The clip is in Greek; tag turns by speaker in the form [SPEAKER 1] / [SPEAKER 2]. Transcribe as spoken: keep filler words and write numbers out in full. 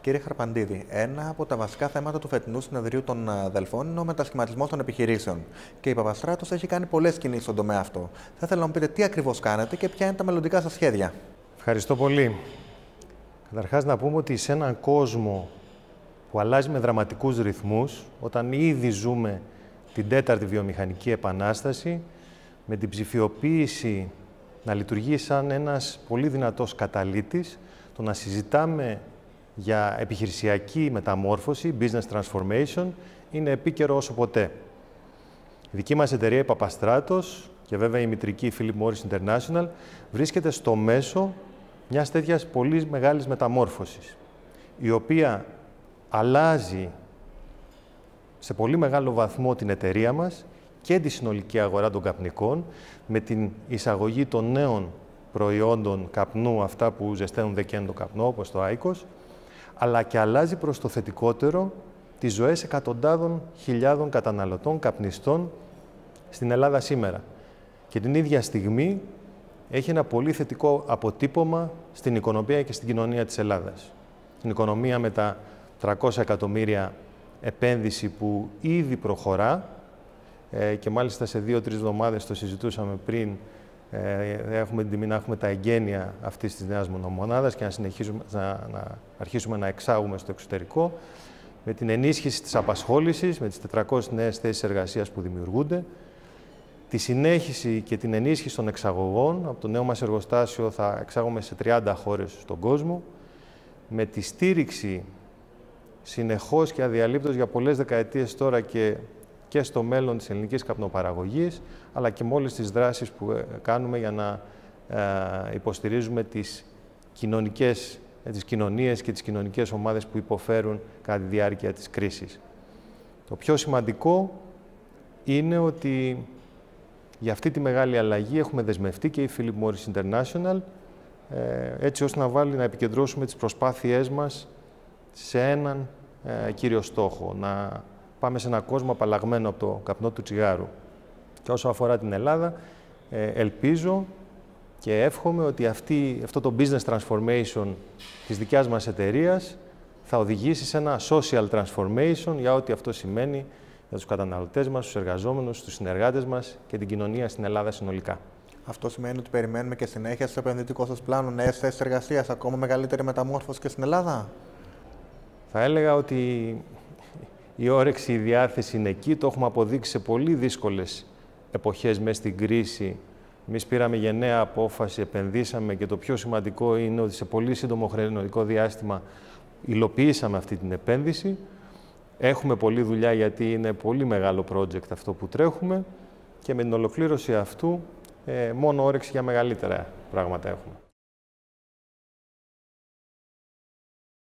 [SPEAKER 1] Κύριε Χαρπαντίδη, ένα από τα βασικά θέματα του φετινού συνεδρίου των αδελφών είναι ο μετασχηματισμός των επιχειρήσεων. Και η Παπαστράτος έχει κάνει πολλές κινήσεις στον τομέα αυτό. Θα ήθελα να μου πείτε τι ακριβώς κάνετε και ποια είναι τα μελλοντικά σας σχέδια.
[SPEAKER 2] Ευχαριστώ πολύ. Καταρχάς, να πούμε ότι σε έναν κόσμο που αλλάζει με δραματικούς ρυθμούς, όταν ήδη ζούμε την τέταρτη βιομηχανική επανάσταση, με την ψηφιοποίηση να λειτουργεί σαν ένας πολύ δυνατός καταλύτης, το να συζητάμε για επιχειρησιακή μεταμόρφωση, business transformation, είναι επίκαιρο όσο ποτέ. Η δική μας εταιρεία, η Παπαστράτος, και βέβαια η μητρική Philip Morris International, βρίσκεται στο μέσο μιας τέτοιας πολύ μεγάλης μεταμόρφωσης, η οποία αλλάζει σε πολύ μεγάλο βαθμό την εταιρεία μας και τη συνολική αγορά των καπνικών, με την εισαγωγή των νέων προϊόντων καπνού, αυτά που ζεσταίνουν δεκέν το καπνό, όπως το άικος, αλλά και αλλάζει προς το θετικότερο τις ζωές εκατοντάδων χιλιάδων καταναλωτών, καπνιστών στην Ελλάδα σήμερα. Και την ίδια στιγμή έχει ένα πολύ θετικό αποτύπωμα στην οικονομία και στην κοινωνία της Ελλάδας. Την οικονομία με τα τριακόσια εκατομμύρια επένδυση που ήδη προχωρά ε, και μάλιστα σε δύο-τρεις εβδομάδες το συζητούσαμε πριν. Ε, έχουμε την τιμή να έχουμε τα εγγένεια αυτής της νέας μονομονάδας και να, συνεχίσουμε, να, να αρχίσουμε να εξάγουμε στο εξωτερικό, με την ενίσχυση της απασχόλησης, με τις τετρακόσιες νέες θέσεις εργασίας που δημιουργούνται, τη συνέχιση και την ενίσχυση των εξαγωγών. Από το νέο μας εργοστάσιο θα εξάγουμε σε τριάντα χώρες στον κόσμο, με τη στήριξη συνεχώς και αδιαλείπτως για πολλές δεκαετίες τώρα και και στο μέλλον της ελληνικής καπνοπαραγωγής, αλλά και με όλες τις δράσεις που κάνουμε για να ε, υποστηρίζουμε τις κοινωνικές, τις κοινωνίες και τις κοινωνικές ομάδες που υποφέρουν κατά τη διάρκεια της κρίσης. Το πιο σημαντικό είναι ότι για αυτή τη μεγάλη αλλαγή έχουμε δεσμευτεί και η Philip Morris International, ε, έτσι ώστε να, βάλει, να επικεντρώσουμε τις προσπάθειές μας σε έναν ε, κύριο στόχο, να πάμε σε έναν κόσμο απαλλαγμένο από το καπνό του τσιγάρου. Και όσο αφορά την Ελλάδα, ελπίζω και εύχομαι ότι αυτή, αυτό το business transformation της δικιάς μας εταιρείας θα οδηγήσει σε ένα social transformation για ό,τι αυτό σημαίνει για τους καταναλωτές μας, τους εργαζόμενους, τους συνεργάτες μας και την κοινωνία στην Ελλάδα συνολικά.
[SPEAKER 1] Αυτό σημαίνει ότι περιμένουμε και συνέχεια στο επενδυτικό σας πλάνο νέες θέσεις εργασίας, ακόμα μεγαλύτερη μεταμόρφωση και στην Ελλάδα.
[SPEAKER 2] Θα έλεγα ότι η όρεξη, η διάθεση είναι εκεί. Το έχουμε αποδείξει σε πολύ δύσκολες εποχές μέσα στην κρίση. Εμείς πήραμε γενναία απόφαση, επενδύσαμε και το πιο σημαντικό είναι ότι σε πολύ σύντομο χρονικό διάστημα υλοποιήσαμε αυτή την επένδυση. Έχουμε πολλή δουλειά γιατί είναι πολύ μεγάλο project αυτό που τρέχουμε και με την ολοκλήρωση αυτού μόνο όρεξη για μεγαλύτερα πράγματα έχουμε.